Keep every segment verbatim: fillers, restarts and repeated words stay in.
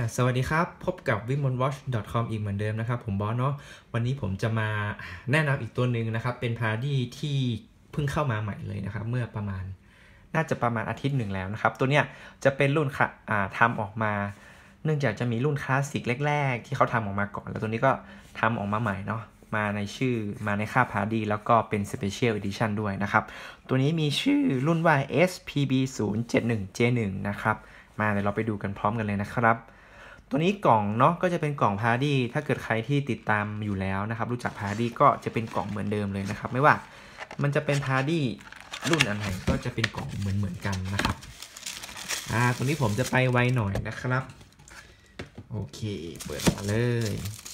สวัสดีครับพบกับ วิมลวอช ดอท คอม อีกเหมือนเดิมนะครับผมบอสเนาะวันนี้ผมจะมาแนะนำอีกตัวหนึ่งนะครับเป็นพาร์ตี้ที่เพิ่งเข้ามาใหม่เลยนะครับเมื่อประมาณน่าจะประมาณอาทิตย์หนึ่งแล้วนะครับตัวเนี้ยจะเป็นรุ่นอ่าทำออกมาเนื่องจากจะมีรุ่นคลาสสิกแรกๆที่เขาทำออกมาก่อนแล้วตัวนี้ก็ทำออกมาใหม่เนาะมาในชื่อมาในค่าพาร์ตี้แล้วก็เป็น Special Edition ด้วยนะครับตัวนี้มีชื่อรุ่นว่า เอส พี บี ศูนย์ เจ็ดหนึ่ง เจ หนึ่ง นะครับมาเดี๋ยวเราไปดูกันพร้อมกันเลยนะครับตัวนี้กล่องเนาะก็จะเป็นกล่องพาร์ตี้ถ้าเกิดใครที่ติดตามอยู่แล้วนะครับรู้จักพาร์ตี้ก็จะเป็นกล่องเหมือนเดิมเลยนะครับไม่ว่ามันจะเป็นพาร์ตี้รุ่นอะไรก็จะเป็นกล่องเหมือนเหมือนกันนะครับอ่าตัวนี้ผมจะไปไวหน่อยนะครับโอเคเปิดมาเลย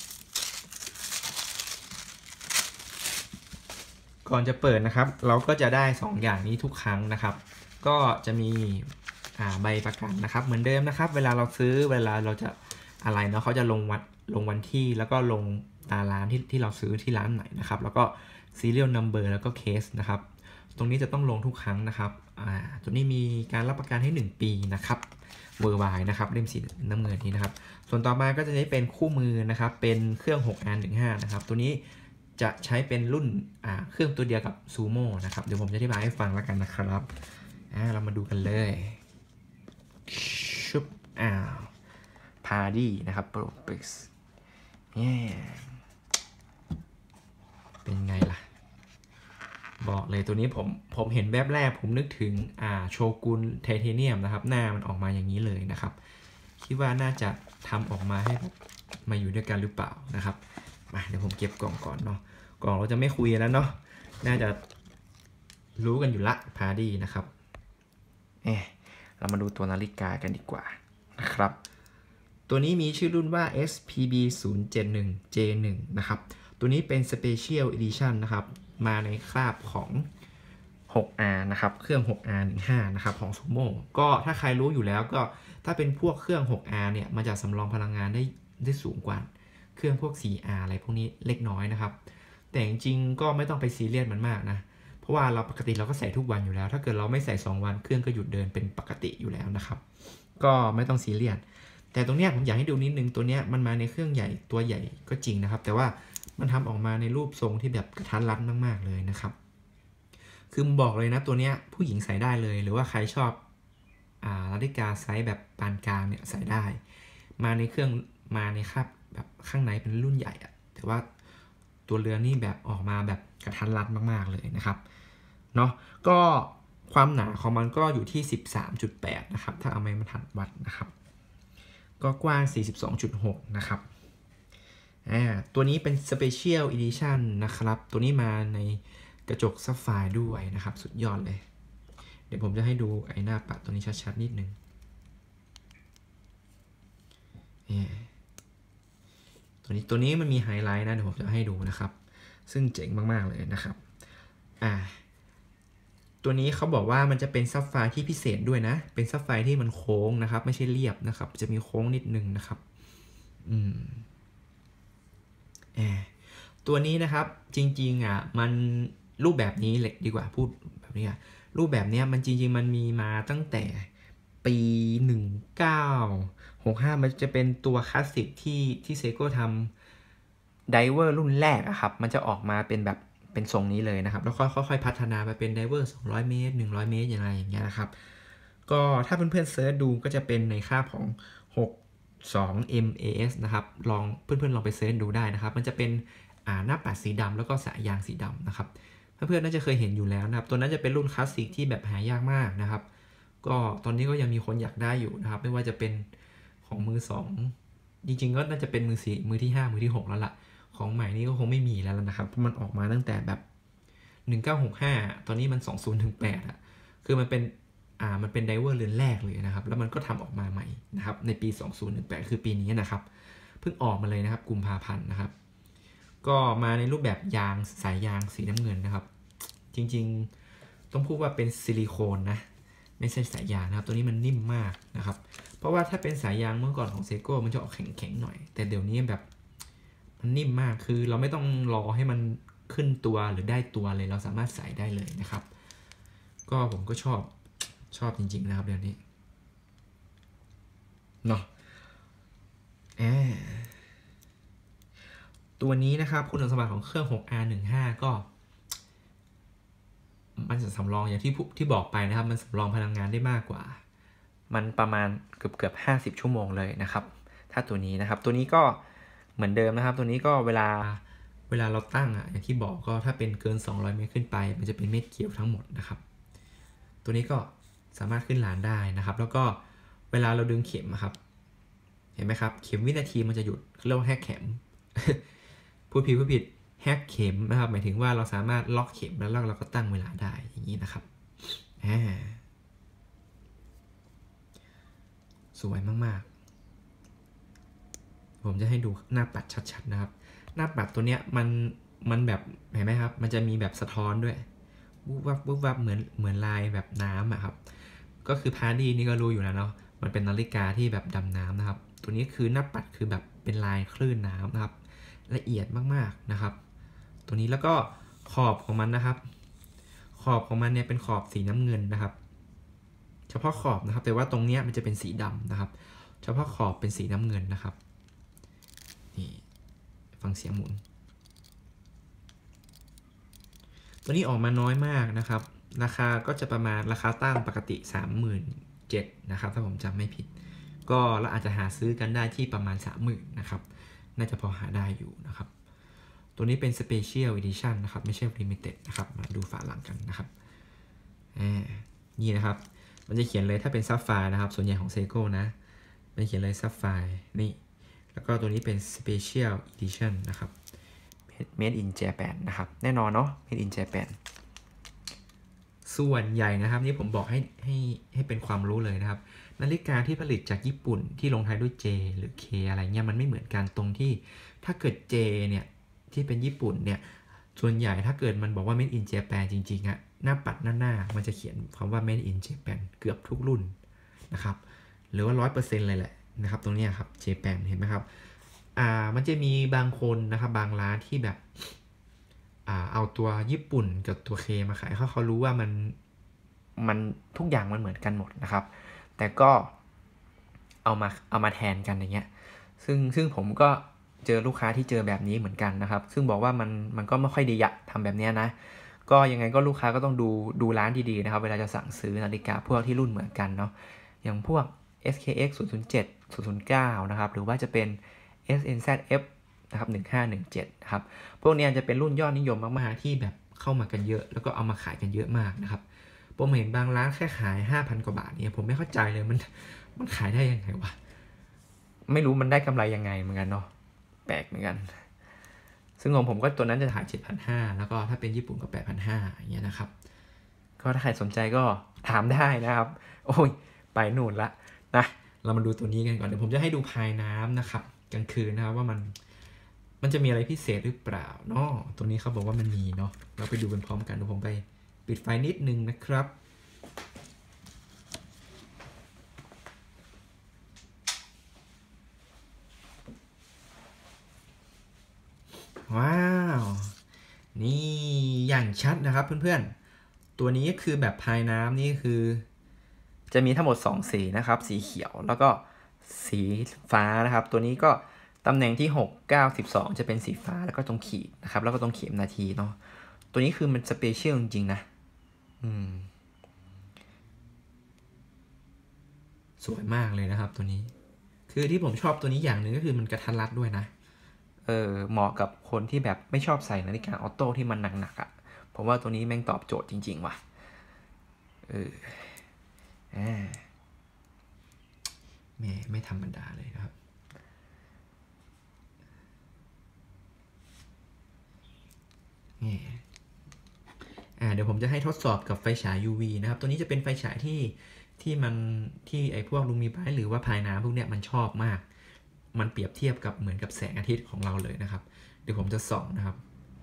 ก่อนจะเปิดนะครับเราก็จะได้สองอย่างนี้ทุกครั้งนะครับก็จะมีใบประกันนะครับเหมือนเดิมนะครับเวลาเราซื้อเวลาเราจะอะไรเนาะเขาจะลงวันลงวันที่แล้วก็ลงตาร้านที่ที่เราซื้อที่ร้านไหนนะครับแล้วก็ serial number แล้วก็ case นะครับตรงนี้จะต้องลงทุกครั้งนะครับอ่าตัวนี้มีการรับประกันให้หนึ่งปีนะครับเวอร์ไวนะครับเล่มสีน้ำเงินนี้นะครับส่วนต่อมาก็จะได้เป็นคู่มือนะครับเป็นเครื่อง หก อาร์ หนึ่ง ห้า นะครับตัวนี้จะใช้เป็นรุ่นอ่าเครื่องตัวเดียวกับ Sumo นะครับเดี๋ยวผมจะอธิบายให้ฟังแล้วกันนะครับอ่าเรามาดูกันเลยชุบอ้าวพาร์ตี้นะครับโปรปิกส์เนี่ยเป็นไงล่ะบอกเลยตัวนี้ผมผมเห็นแบบแรกผมนึกถึงอ่าโชกุนไทเทเนียมนะครับหน้ามันออกมาอย่างนี้เลยนะครับคิดว่าน่าจะทำออกมาให้มาอยู่ด้วยกันหรือเปล่านะครับมาเดี๋ยวผมเก็บกล่องก่อนเนาะกล่องเราจะไม่คุยแล้วเนาะน่าจะรู้กันอยู่ละพาร์ตี้นะครับเอ๊ะเรามาดูตัวนาฬิกากันดีกว่านะครับตัวนี้มีชื่อรุ่นว่า เอส พี บี ศูนย์ เจ็ดหนึ่ง เจ หนึ่ง นะครับตัวนี้เป็น Special Edition นะครับมาในคราบของ หก อาร์ นะครับเครื่อง หก อาร์ หนึ่ง ห้า นะครับของ Sumo ก็ถ้าใครรู้อยู่แล้วก็ถ้าเป็นพวกเครื่อง หก อาร์ เนี่ยมันจะสำรองพลังงานได้ได้สูงกว่าเครื่องพวก โฟร์ อาร์ อะไรพวกนี้เล็กน้อยนะครับแต่จริงๆก็ไม่ต้องไปซีเรียสมันมากนะเพราะว่าเราปกติเราก็ใส่ทุกวันอยู่แล้วถ้าเกิดเราไม่ใส่สองวันเครื่องก็หยุดเดินเป็นปกติอยู่แล้วนะครับก็ไม่ต้องซีเรียสแต่ตรงเนี้ยผมอยากให้ดูนิดนึงตัวเนี้ยมันมาในเครื่องใหญ่ตัวใหญ่ก็จริงนะครับแต่ว่ามันทำออกมาในรูปทรงที่แบบกระทัดรัดมากๆเลยนะครับคือบอกเลยนะตัวเนี้ยผู้หญิงใส่ได้เลยหรือว่าใครชอบอ่านาฬิกาไซส์แบบปานกลางเนี่ยใส่ได้มาในเครื่องมาในคาบแบบข้างในเป็นรุ่นใหญ่อะแต่ว่าตัวเรือนนี่แบบออกมาแบบกระทัดรัดมากๆเลยนะครับเนาะก็ความหนาของมันก็อยู่ที่ สิบสามจุดแปด นะครับถ้าเอาไม้บรรทัดวัดนะครับก็กว้าง สี่สิบสองจุดหก นะครับอ่าตัวนี้เป็น Special Edition นะครับตัวนี้มาในกระจกซับไฟร์ด้วยนะครับสุดยอดเลยเดี๋ยวผมจะให้ดูไอ้หน้าปัดตัวนี้ชัดๆนิดนึงตัวนี้ตัวนี้มันมีไฮไลท์นะเดี๋ยวผมจะให้ดูนะครับซึ่งเจ๋งมากๆเลยนะครับอ่าตัวนี้เขาบอกว่ามันจะเป็นซับไฟร์ที่พิเศษด้วยนะเป็นซับไฟร์ที่มันโค้งนะครับไม่ใช่เรียบนะครับจะมีโค้งนิดนึงนะครับอืมตัวนี้นะครับจริงๆอ่ะมันรูปแบบนี้เลยดีกว่าพูดแบบนี้อ่ะรูปแบบนี้มันจริงๆมันมีมาตั้งแต่ปีหนึ่งพันเก้าร้อยหกสิบห้ามันจะเป็นตัวคลาสสิกที่ที่เซโก้ทำไดเวอร์รุ่นแรกอะครับมันจะออกมาเป็นแบบเป็นทรงนี้เลยนะครับแล้วค่อยๆพัฒนาไปเป็นไดเวอร์สองร้อยเมตรหนึ่งร้อยเมตรอย่างไรอย่างเงี้ยนะครับก็ถ้าเพื่อนๆเซิร์ชดูก็จะเป็นในค่าของหกสอง เอ็ม เอ เอส นะครับลองเพื่อนๆลองไปเซิร์ชดูได้นะครับมันจะเป็นอ่าหน้าปัดสีดำแล้วก็สายยางสีดำนะครับเพื่อนๆน่าจะเคยเห็นอยู่แล้วนะครับตัวนั้นจะเป็นรุ่นคลาสสิกที่แบบหายากมากนะครับก็ตอนนี้ก็ยังมีคนอยากได้อยู่นะครับไม่ว่าจะเป็นของมือสองจริงๆก็น่าจะเป็นมือสี่มือที่ห้ามือที่หกแล้วล่ะของใหม่นี้ก็คงไม่มีแล้วนะครับเพราะมันออกมาตั้งแต่แบบหนึ่งพันเก้าร้อยหกสิบห้าตอนนี้มันสองพันสิบแปดอ่ะคือมันเป็นอ่ามันเป็นไดเวอร์เรือนแรกเลยนะครับแล้วมันก็ทำออกมาใหม่นะครับในปีสองพันสิบแปดคือปีนี้นะครับเพิ่งออกมาเลยนะครับกุมภาพันธ์นะครับก็มาในรูปแบบยางสายยางสีน้ำเงินนะครับจริงๆต้องพูดว่าเป็นซิลิโคนนะไม่ใช่สายยางนะครับตัวนี้มันนิ่มมากนะครับเพราะว่าถ้าเป็นสายยางเมื่อก่อนของเซโก้มันจะออกแข็งๆหน่อยแต่เดี๋ยวนี้แบบมันนิ่มมากคือเราไม่ต้องรอให้มันขึ้นตัวหรือได้ตัวเลยเราสามารถใส่ได้เลยนะครับก็ผมก็ชอบชอบจริงๆนะครับเดี๋ยวนี้เนาะตัวนี้นะครับคุณสมบัติของเครื่อง หก อาร์ สิบห้า ก็มันจะสำรองอย่างที่ที่บอกไปนะครับมันสำรองพลังงานได้มากกว่ามันประมาณเกือบเกือบห้าสิบชั่วโมงเลยนะครับถ้าตัวนี้นะครับตัวนี้ก็เหมือนเดิมนะครับตัวนี้ก็เวลาเวลาเราตั้งอ่ะอย่างที่บอกก็ถ้าเป็นเกินสองร้อยเมตรขึ้นไปมันจะเป็นเม็ดเขียวทั้งหมดนะครับตัวนี้ก็สามารถขึ้นลานได้นะครับแล้วก็เวลาเราดึงเข็มครับเห็นไหมครับเข็มวินาทีมันจะหยุดเรียกว่าแฮกเข็ม พูดผิดพูดผิดแฮกเข็มนะครับหมายถึงว่าเราสามารถล็อกเข็มแล้วเราก็ตั้งเวลาได้อย่างนี้นะครับอ่าสวยมากๆผมจะให้ดูหน้าปัดชัดๆนะครับหน้าปัดตัวเนี้ยมันมันแบบเห็นไหมครับมันจะมีแบบสะท้อนด้วยวุบวับวุบวับเหมือนเหมือนลายแบบน้ำอะครับก็คือพาร์ดี้นี่ก็รู้อยู่แล้วเนาะมันเป็นนาฬิกาที่แบบดำน้ำนะครับตัวนี้คือหน้าปัดคือแบบเป็นลายคลื่นน้ำนะครับละเอียดมากๆนะครับตัวนี้แล้วก็ขอบของมันนะครับขอบของมันเนี่ยเป็นขอบสีน้ำเงินนะครับเฉพาะขอบนะครับแต่ว่าตรงนี้มันจะเป็นสีดำนะครับเฉพาะขอบเป็นสีน้ำเงินนะครับนี่ฟังเสียงหมุนตัวนี้ออกมาน้อยมากนะครับราคาก็จะประมาณราคาตั้งปกติ สามหมื่นเจ็ดพัน นะครับถ้าผมจำไม่ผิดก็เราอาจจะหาซื้อกันได้ที่ประมาณ สามหมื่น นะครับน่าจะพอหาได้อยู่นะครับตัวนี้เป็น Special Edition นะครับไม่ใช่ Limited นะครับมาดูฝาหลังกันนะครับนี่นะครับมันจะเขียนเลยถ้าเป็นซับไฟร์นะครับส่วนใหญ่ของ Seiko นะมันเขียนเลยซับไฟร์นี่แล้วก็ตัวนี้เป็น Special Edition นะครับ Made in Japan นะครับแน่นอนเนาะ Made in Japan ส่วนใหญ่นะครับนี่ผมบอกให้ให้ให้เป็นความรู้เลยนะครับนาฬิกาที่ผลิตจากญี่ปุ่นที่ลงท้ายด้วย J หรือ K อะไรเงี้ยมันไม่เหมือนกันตรงที่ถ้าเกิด J เนี่ยที่เป็นญี่ปุ่นเนี่ยส่วนใหญ่ถ้าเกิดมันบอกว่า Made in Japan จริงๆอะหน้าปัดหน้าหน้ามันจะเขียนคำว่า Made in Japan เกือบทุกรุ่นนะครับหรือว่า ร้อยเปอร์เซ็นต์ เลยแหละนะครับตรงนี้ครับ Japan เห็นไหมครับอ่ามันจะมีบางคนนะครับบางร้านที่แบบอ่าเอาตัวญี่ปุ่นกับตัว K มาขายเขาเขารู้ว่ามันมันทุกอย่างมันเหมือนกันหมดนะครับแต่ก็เอามาเอามาแทนกันอย่างเงี้ยซึ่งซึ่งผมก็เจอลูกค้าที่เจอแบบนี้เหมือนกันนะครับซึ่งบอกว่ามันมันก็ไม่ค่อยดีอะทำแบบนี้นะก็ยังไงก็ลูกค้าก็ต้องดูดูร้านดีๆนะครับเวลาจะสั่งซื้อนาฬิกาพวกที่รุ่นเหมือนกันเนาะอย่างพวก เอส เค เอ็กซ์ ศูนย์ ศูนย์ เจ็ด ศูนย์ ศูนย์ เก้า นะครับหรือว่าจะเป็น เอส เอ็น แซด เอฟ นะครับหนึ่งห้าหนึ่งเจ็ดนะครับพวกนี้จะเป็นรุ่นยอดนิยมมากๆที่แบบเข้ามากันเยอะแล้วก็เอามาขายกันเยอะมากนะครับผมเห็นบางร้านแค่ขาย ห้าพัน กว่าบาทเนี่ยผมไม่เข้าใจเลยมันมันขายได้ยังไงวะไม่รู้มันได้กำไรยังไงเหมือนกันเนาะแปลกเหมือนกันซึ่งของผมก็ตัวนั้นจะขาย เจ็ดพันห้าร้อย แล้วก็ถ้าเป็นญี่ปุ่นก็ แปดพันห้าร้อย อย่างเงี้ยนะครับก็ถ้าใครสนใจก็ถามได้นะครับโอ้ยไปนู่นละนะเรามาดูตัวนี้กันก่อนเดี๋ยวผมจะให้ดูพายน้ำนะครับกลางคืนนะครับว่ามันมันจะมีอะไรพิเศษหรือเปล่าเนาะตัวนี้เขาบอกว่ามันมีเนาะเราไปดูกันพร้อมกันเดี๋ยวผมไปปิดไฟนิดนึงนะครับว้าวนี่อย่างชัดนะครับเพื่อนๆตัวนี้คือแบบพายน้ำนี่คือจะมีทั้งหมดสองสีนะครับสีเขียวแล้วก็สีฟ้านะครับตัวนี้ก็ตำแหน่งที่หก เก้า สิบสองจะเป็นสีฟ้าแล้วก็ตรงขีดนะครับแล้วก็ตรงเข็มนาทีเนาะตัวนี้คือมันสเปเชียลจริงๆนะอืมสวยมากเลยนะครับตัวนี้คือที่ผมชอบตัวนี้อย่างหนึ่งก็คือมันกระทัดรัดด้วยนะเออเหมาะกับคนที่แบบไม่ชอบใส่นาฬิกาออโต้ที่มันหนักๆอ่ะผมว่าตัวนี้แม่งตอบโจทย์จริงๆว่ะเอออ่าแม่ไม่ธรรมดาเลยครับนี่อ่าเดี๋ยวผมจะให้ทดสอบกับไฟฉาย ยู วี นะครับตัวนี้จะเป็นไฟฉายที่ที่มันที่ไอพวกลูมิไบรท์หรือว่าพายน้ำพวกเนี้ยมันชอบมากมันเปรียบเทียบกับเหมือนกับแสงอาทิตย์ของเราเลยนะครับเดี๋ยวผมจะส่องนะครับ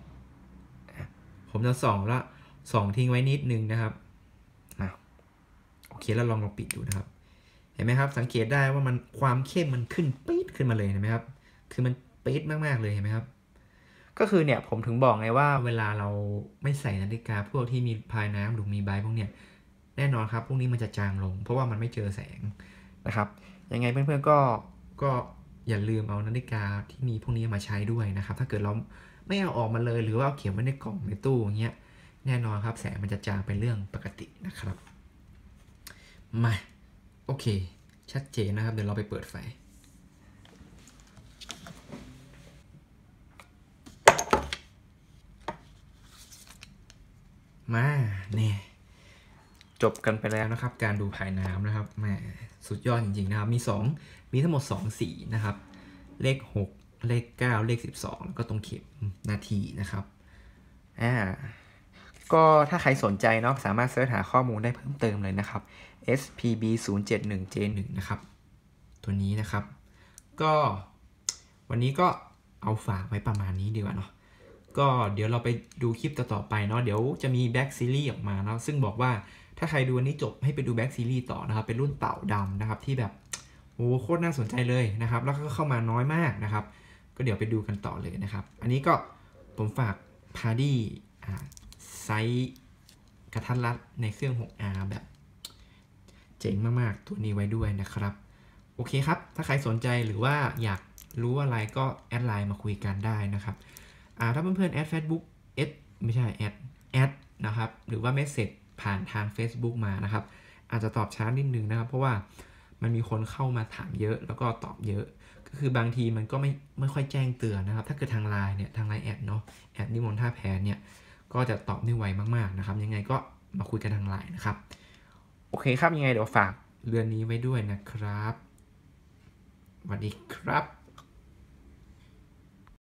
ผมจะส่องแล้วส่องทิ้งไว้นิดนึงนะครับโอเคแล้วลองลองปิดดูนะครับเห็นไหมครับสังเกตได้ว่ามันความเข้มมันขึ้นปี๊ดขึ้นมาเลยเห็นไหมครับคือมันปี๊ดมากๆเลยเห็นไหมครับก็คือเนี่ยผมถึงบอกไงว่าเวลาเราไม่ใส่นาฬิกาพวกที่มีพายน้ำหรือมีไบร์พวกเนี้ยแน่นอนครับพวกนี้มันจะจางลงเพราะว่ามันไม่เจอแสงนะครับยังไงเพื่อนๆก็ก็อย่าลืมเอานาฬิกาที่มีพวกนี้มาใช้ด้วยนะครับถ้าเกิดเราไม่เอาออกมาเลยหรือว่าเอาเก็บไว้ในกล่องในตู้อย่างเงี้ยแน่นอนครับแสงมันจะจางเป็นเรื่องปกตินะครับมาโอเคชัดเจนนะครับเดี๋ยวเราไปเปิดไฟมาเนี่ยจบกันไปแล้วนะครับการดูภายน้ำนะครับแหมสุดยอดจริงๆนะครับมีสองมีทั้งหมดสองสีนะครับเลขหกเลขเก้าเลขสิบสองแล้วก็ตรงเข็มนาทีนะครับอ่าก็ถ้าใครสนใจเนาะสามารถเสิร์ชหาข้อมูลได้เพิ่มเติมเลยนะครับ เอส พี บี ศูนย์ เจ็ด หนึ่ง เจ หนึ่ง นะครับตัวนี้นะครับก็วันนี้ก็เอาฝากไว้ประมาณนี้ดีกว่าเนาะก็เดี๋ยวเราไปดูคลิปต่อๆไปเนาะเดี๋ยวจะมีแบ็กซีรีส์ออกมาเนาะซึ่งบอกว่าถ้าใครดูวันนี้จบให้ไปดูแบ็กซีรีส์ต่อนะครับเป็นรุ่นเต่าดำนะครับที่แบบโอ้โคตรน่าสนใจเลยนะครับแล้วก็เข้ามาน้อยมากนะครับก็เดี๋ยวไปดูกันต่อเลยนะครับอันนี้ก็ผมฝากพาดี้ไซส์กระทัดรัดในเครื่อง หก อาร์ แบบเจ๋งมากๆตัวนี้ไว้ด้วยนะครับโอเคครับถ้าใครสนใจหรือว่าอยากรู้อะไรก็แอดไลน์มาคุยกันได้นะครับอ่าถ้าเพื่อนๆแอด Facebook แอดไม่ใช่แอดแอดนะครับหรือว่าเมสเสจผ่านทาง Facebook มานะครับอาจจะตอบช้านิดนึงนะครับเพราะว่ามันมีคนเข้ามาถามเยอะแล้วก็ตอบเยอะก็คือบางทีมันก็ไม่ไม่ค่อยแจ้งเตือนนะครับถ้าเกิดทางไลน์เนี่ยทางไลน์แอดเนาะแอดนิมนต์ท่าแพนเนี่ยก็จะตอบได้ไวมากๆนะครับยังไงก็มาคุยกันทางไลน์นะครับโอเคครับยังไงเดี๋ยวฝากเรือนนี้ไว้ด้วยนะครับสวัสดีครับ